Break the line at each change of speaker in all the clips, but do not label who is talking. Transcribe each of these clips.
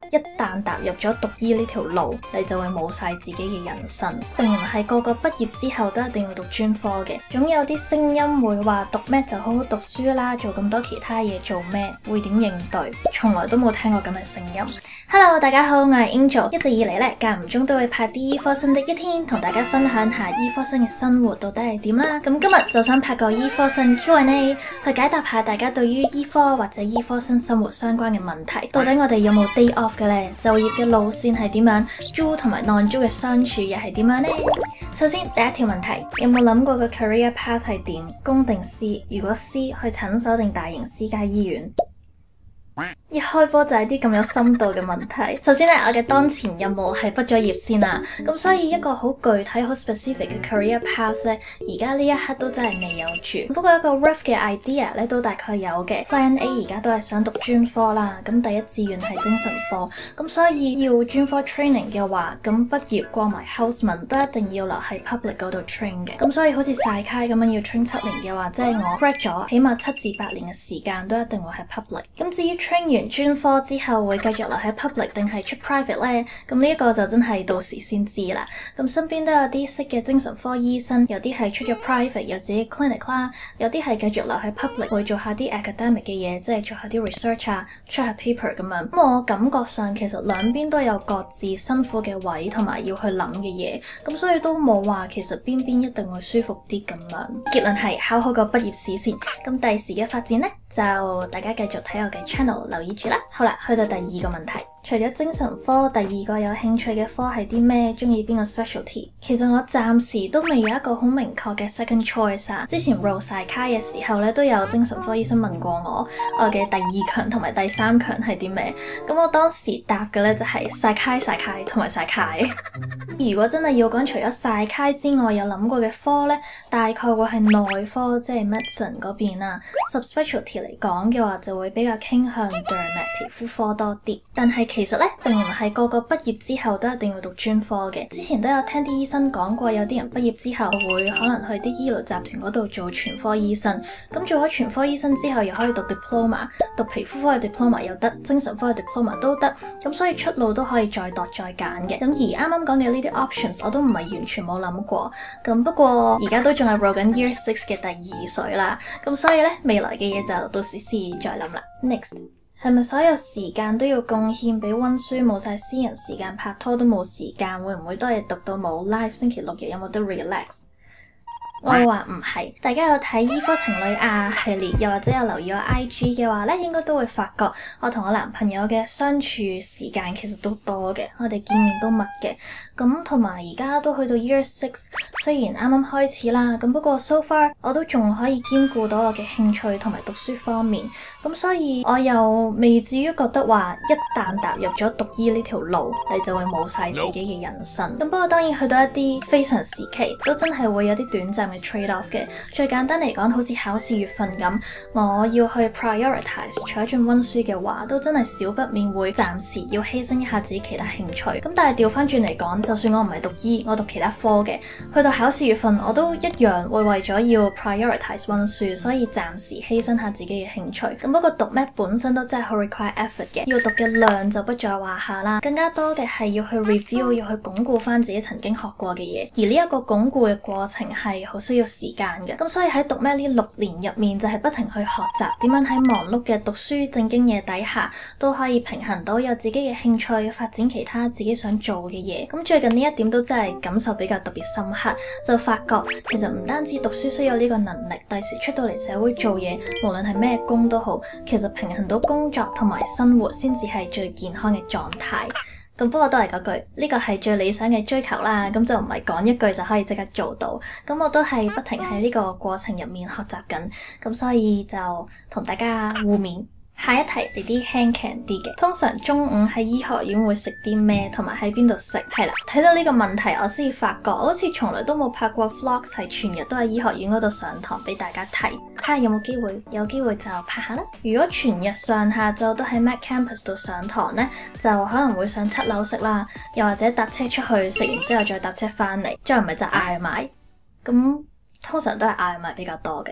一旦踏入咗讀醫呢條路，你就會冇晒自己嘅人生。並唔係個個畢業之後都一定要讀專科嘅，總有啲聲音會話讀咩就好好讀書啦，做咁多其他嘢做咩？會點應對？從來都冇聽過咁嘅聲音。Hello， 大家好，我係 Angel， 一直以嚟咧間唔中都會拍啲醫科生的一天，同大家分享下醫科生嘅生活到底係點啦。咁今日就想拍個醫科生 Q&A 去解答下大家對於醫科或者醫科生生活相關嘅問題。到底我哋有冇 day off 嘅呢？就業嘅路線係點樣？租同埋 non 租嘅相處又係點樣呢？首先第一條問題，有冇諗過個 career path 係點？公定私？如果私，去診所定大型私家醫院？一開波就係啲咁有深度嘅問題。首先咧，我嘅當前任務係畢咗業先啦，咁所以一個好具體、好 specific 嘅 career path 咧，而家呢一刻都真係未有住。不過一個 rough 嘅 idea 咧都大概有嘅。Plan A 而家都係想讀專科啦，咁第一志願係精神科，咁所以要專科 training 嘅話，咁畢業過埋 houseman 都一定要留喺 public 嗰度 train 嘅。咁所以好似曬街咁樣要 train 7年嘅話，即係我 grad 咗起碼7至8年嘅時間都一定會喺 public。咁至於 train 完專科之後會繼續留喺 public 定係出 private 呢？咁呢一個就真係到時先知啦。咁身邊都有啲識嘅精神科醫生，有啲係出咗 private 有自己 clinic 啦，有啲係繼續留喺 public 會做下啲 academic 嘅嘢，即係做下啲 research 啊，出下 paper 咁樣。咁我感覺上其實兩邊都有各自辛苦嘅位同埋要去諗嘅嘢，咁所以都冇話其實邊邊一定會舒服啲咁樣。結論係考好個畢業試先。咁第時嘅發展呢，就大家繼續睇我嘅 channel 留意住啦。好啦，去到第二個問題，除咗精神科，第二個有興趣嘅科係啲咩？中意邊個 specialty？ 其實我暫時都未有一個好明確嘅 second choice 啊。之前 roll 晒卡嘅時候咧，都有精神科醫生問過我嘅第二強同埋第三強係啲咩？咁我當時答嘅咧就係晒卡同埋晒卡。如果真係要講除咗晒卡之外有諗過嘅科咧，大概會係內科，即係 medicine 嗰邊啦。subspecialty 嚟講嘅話，就會比較傾向 dermat 皮膚科多啲。但係其實咧，並唔係個個畢業之後都一定要讀專科嘅。之前都有聽啲醫生講過，有啲人畢業之後會可能去啲醫療集團嗰度做全科醫生。咁做咗全科醫生之後，又可以讀 diploma， 讀皮膚科嘅 diploma 又得，精神科嘅 diploma 都得。咁所以出路都可以再度再揀嘅。咁而啱啱講嘅呢啲 options， 我都唔係完全冇諗過。咁不過而家都仲係 roll 緊 year 6嘅第2水啦。咁所以咧，未來嘅嘢就到時先再諗啦。Next。係咪所有時間都要貢獻俾溫書，冇晒私人時間，拍拖都冇時間？會唔會都係讀到冇 life？ 星期六日有冇得 relax？ 我話唔係，大家有睇醫科情侶啊系列，又或者有留意我 IG 嘅話咧，應該都會發覺我同我男朋友嘅相處時間其實都多嘅，我哋見面都密嘅。咁同埋而家都去到 year 6， 雖然啱啱開始啦，咁不過 so far 我都仲可以兼顧到我嘅興趣同埋讀書方面。咁所以我又未至於覺得話一旦踏入咗讀醫呢條路，你就會冇晒自己嘅人生。咁不過當然去到一啲非常時期，都真係會有啲短暫嘅 trade off 嘅。最簡單嚟講，好似考試月份咁，我要去 prioritize 取進溫書嘅話，都真係少不免會暫時要犧牲一下自己其他興趣。咁但係調翻轉嚟講，就算我唔係讀醫，我讀其他科嘅，去到考試月份，我都一樣會為咗要 prioritize 溫書，所以暫時犧牲下自己嘅興趣。咁不過讀咩本身都真係好 require effort 嘅，要讀嘅量就不在話下啦。更加多嘅係要去 review， 要去鞏固翻自己曾經學過嘅嘢，而呢一個鞏固嘅過程係好需要時間嘅。咁所以喺讀咩呢6年入面，就係不停去學習點樣喺忙碌嘅讀書正經嘢底下，都可以平衡到有自己嘅興趣，發展其他自己想做嘅嘢。咁最近呢一點都真係感受比較特別深刻，就發覺其實唔單止讀書需要呢個能力，第時出到嚟社會做嘢，無論係咩工都好，其實平衡到工作同埋生活先至係最健康嘅狀態。咁不過都係嗰句，呢個係最理想嘅追求啦，咁就唔係講一句就可以即刻做到。咁我都係不停喺呢個過程入面學習緊，咁所以就同大家互勉。下一題嚟啲輕鬆啲嘅，通常中午喺醫學院會食啲咩，同埋喺邊度食？係啦，睇到呢個問題我先至發覺，我好似從來都冇拍過 vlog 係全日都喺醫學院嗰度上堂俾大家睇。睇下有冇機會，有機會就拍下啦。如果全日上下晝都喺 Mac Campus 度上堂呢，就可能會上7樓食啦，又或者搭車出去食完之後再搭車翻嚟，再唔係就嗌埋。咁通常都係嗌埋比較多嘅。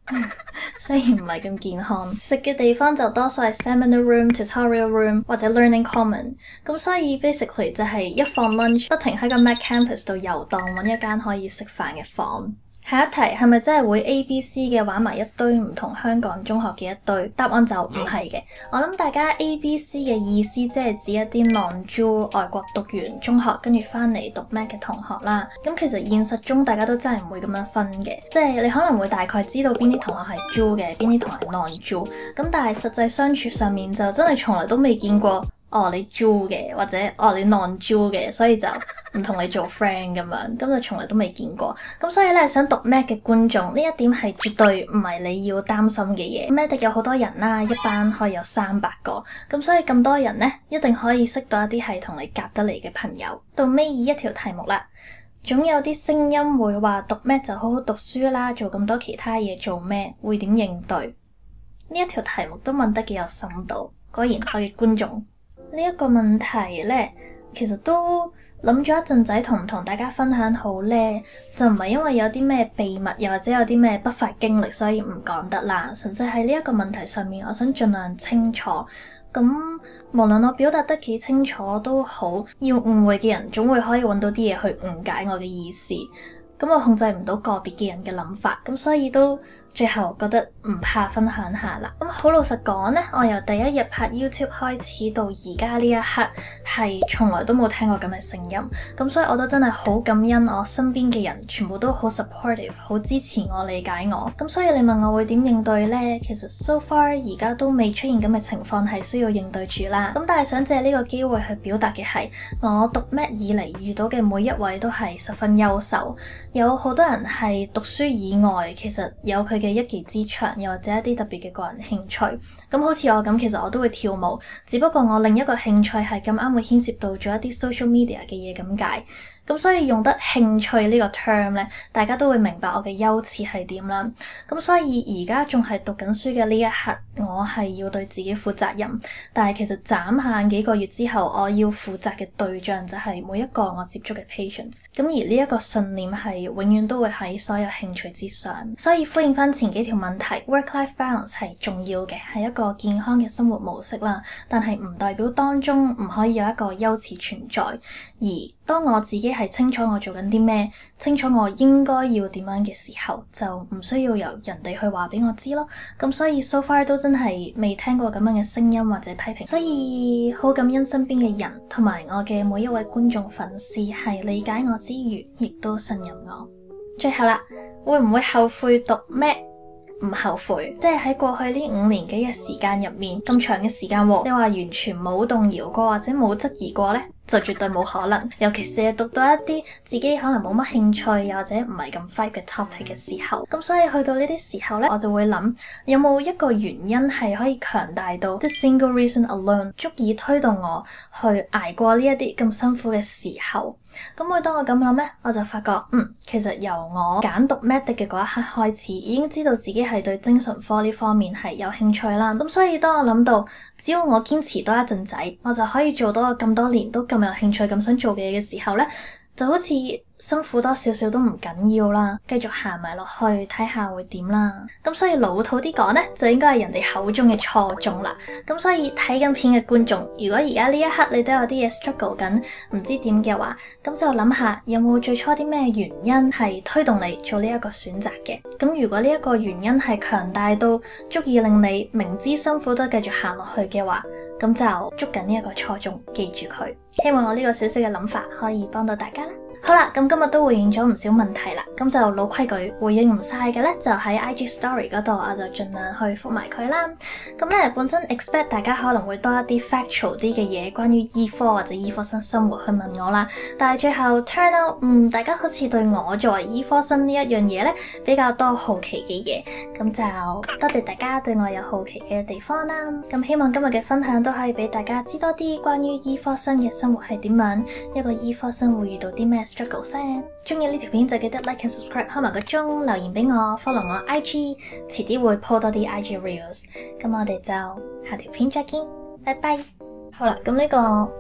雖然唔係咁健康，食嘅地方就多數係 seminar room、tutorial room 或者 learning common， 咁所以 basically 就係一放 lunch 不停喺個 Mac campus 度遊蕩，揾一間可以食飯嘅房。下一題係咪真係會 ABC 嘅玩埋一堆唔同香港中學嘅一堆？答案就唔係嘅。我諗大家 ABC 嘅意思即係指一啲 non-Jew 外國讀完中學跟住翻嚟讀 Mac 嘅同學啦。咁其實現實中大家都真係唔會咁樣分嘅，即係你可能會大概知道邊啲同學係 Jew 嘅，邊啲同學係 non-Jew。咁但係實際相處上面就真係從來都未見過。你 Jew 嘅，或者你 non-Jew 嘅，所以就唔同你做 friend 咁樣，咁就從來都未見過。咁所以咧，想讀 Mac 嘅觀眾，呢一點係絕對唔係你要擔心嘅嘢。Mac 有好多人啦，一班可以有300個，咁所以咁多人呢，一定可以識到一啲係同你夾得嚟嘅朋友。到尾一條題目啦，總有啲聲音會話讀 Mac 就好好讀書啦，做咁多其他嘢做咩？會點應對？呢一條題目都問得幾有深度，果然我嘅觀眾。呢一個問題呢，其實都諗咗一陣仔，同唔同大家分享好呢？就唔係因為有啲咩秘密，又或者有啲咩不法經歷，所以唔講得啦。純粹喺呢一個問題上面，我想盡量清楚。咁無論我表達得幾清楚都好，要誤會嘅人總會可以揾到啲嘢去誤解我嘅意思。咁我控制唔到個別嘅人嘅諗法，咁所以都最後覺得唔怕分享下啦。咁好老實講呢，我由第一日拍 YouTube 開始到而家呢一刻，係從來都冇聽過咁嘅聲音。咁所以我都真係好感恩我身邊嘅人，全部都好 supportive， 好支持我、理解我。咁所以你問我會點應對呢？其實 so far 而家都未出現咁嘅情況係需要應對住啦。咁但係想借呢個機會去表達嘅係，我讀 Mac 以嚟遇到嘅每一位都係十分優秀。有好多人係讀書以外，其實有佢嘅一技之長，又或者一啲特別嘅個人興趣。咁好似我咁，其實我都會跳舞，只不過我另一個興趣係咁啱會牽涉到咗一啲 social media 嘅嘢咁解。咁所以用得興趣呢個 term 呢，大家都會明白我嘅優次係點啦。咁所以而家仲係讀緊書嘅呢一刻，我係要對自己負責任。但係其實眨下幾個月之後，我要負責嘅對象就係每一個我接觸嘅 patients。咁而呢一個信念係永遠都會喺所有興趣之上。所以呼應翻前幾條問題 ，work-life balance 係重要嘅，係一個健康嘅生活模式啦。但係唔代表當中唔可以有一個優次存在。而當我自己係清楚我做緊啲咩，清楚我應該要點樣嘅時候，就唔需要由人哋去話俾我知咯。咁所以 so far 都真係未聽過咁樣嘅聲音或者批評，所以好感恩身邊嘅人同埋我嘅每一位觀眾粉絲係理解我之餘，亦都信任我。最後啦，會唔會後悔讀 Mac？唔後悔，即係喺過去呢5年幾嘅時間入面，咁長嘅時間喎，你話完全冇動搖過或者冇質疑過呢，就絕對冇可能。尤其是係讀到一啲自己可能冇乜興趣又或者唔係咁 fight 嘅 topic 嘅時候，咁所以去到呢啲時候呢，我就會諗有冇一個原因係可以強大到 the single reason alone 足以推動我去捱過呢一啲咁辛苦嘅時候。咁每當我咁諗呢，我就發覺其實由我揀讀 medic 嘅嗰一刻開始，已經知道自己係對精神科呢方面係有興趣啦。咁所以當我諗到只要我堅持多一陣仔，我就可以做到我咁多年都咁有興趣咁想做嘅嘢嘅時候呢，就好似辛苦多少少都唔緊要啦，繼續行埋落去睇下會點啦。咁所以老土啲講呢，就應該係人哋口中嘅初衷啦。咁所以睇緊片嘅觀眾，如果而家呢一刻你都有啲嘢 struggle 緊，唔知點嘅話，咁就諗下有冇最初啲咩原因係推動你做呢一個選擇嘅。咁如果呢一個原因係強大到足以令你明知辛苦都繼續行落去嘅話，咁就捉緊呢一個初衷，記住佢。希望我呢個小小嘅諗法可以幫到大家啦。好啦，咁今日都回應咗唔少問題啦，咁就老規矩，回應唔晒嘅呢，就喺 IG Story 嗰度，我就盡量去覆埋佢啦。咁呢，本身 expect 大家可能會多一啲 factual 啲嘅嘢，關於醫科或者醫科生生活去問我啦，但係最後 turn out，大家好似對我作為醫科生呢一樣嘢呢，比較多好奇嘅嘢，咁就多謝大家對我有好奇嘅地方啦。咁希望今日嘅分享都可以俾大家知多啲關於醫科生嘅生活係點樣，一個醫科生會遇到啲咩struggle 先。中意呢條片就記得 like and subscribe， 開埋個鐘，留言俾我 ，follow 我 IG， 遲啲會 po 多啲 IG reels。咁我哋就下條片再見，拜拜。好啦，咁呢個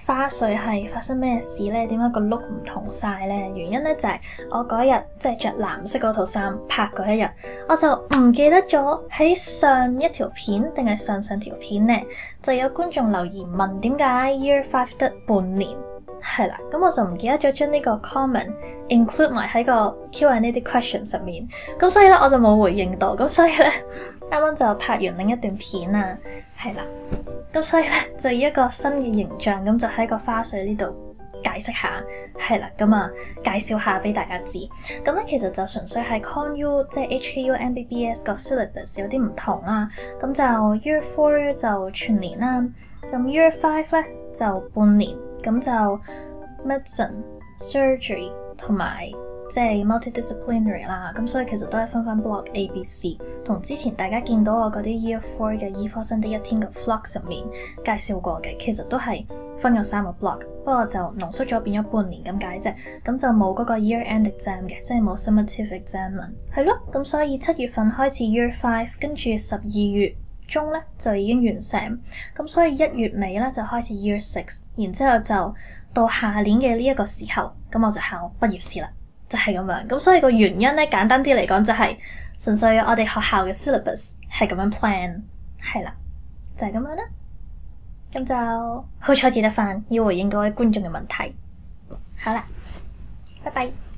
花絮係發生咩事呢？點解個 look 唔同晒呢？原因呢就係我嗰日即係着藍色嗰套衫拍嗰一日，我就唔記得咗喺上一條片定係上條片呢，就有觀眾留言問點解 Year 5得半年。係啦，咁我就唔記得咗將呢個 comment include 埋喺個 Q&A 啲 question 入面，咁所以咧我就冇回應到，咁所以咧啱啱就拍完另一段片啊，係啦，咁所以咧就以一個新嘅形象，咁就喺個花絮呢度解釋下，係啦，咁啊介紹下俾大家知，咁咧其實就純粹係 Con U 即係 HKU MBBS 個 syllabus 有啲唔同啦，咁就 Year 4就全年啦，咁 Year 5咧就半年。咁就 medicine、surgery 同埋即係 multidisciplinary 啦，咁所以其實都係分 block A、B、C， 同之前大家見到我嗰啲 Year 4嘅醫科生的一天嘅 vlog 入面介紹過嘅，其實都係分咗3個 block， 不過就濃縮咗變咗半年咁解啫，咁就冇嗰個 year end exam 嘅，即係冇 summative exam， 係咯，咁所以7月份開始 Year 5，跟住12月中咧就已經完成，咁所以1月尾咧就開始 Year 6，然之後就到下年嘅呢一個時候，咁我就考畢業試啦，就係咁樣。咁所以個原因咧，簡單啲嚟講就係純粹我哋學校嘅 syllabus 係咁樣 plan， 係啦，就係咁樣啦。咁就好彩記得返要回應各位觀眾嘅問題。好啦，拜拜。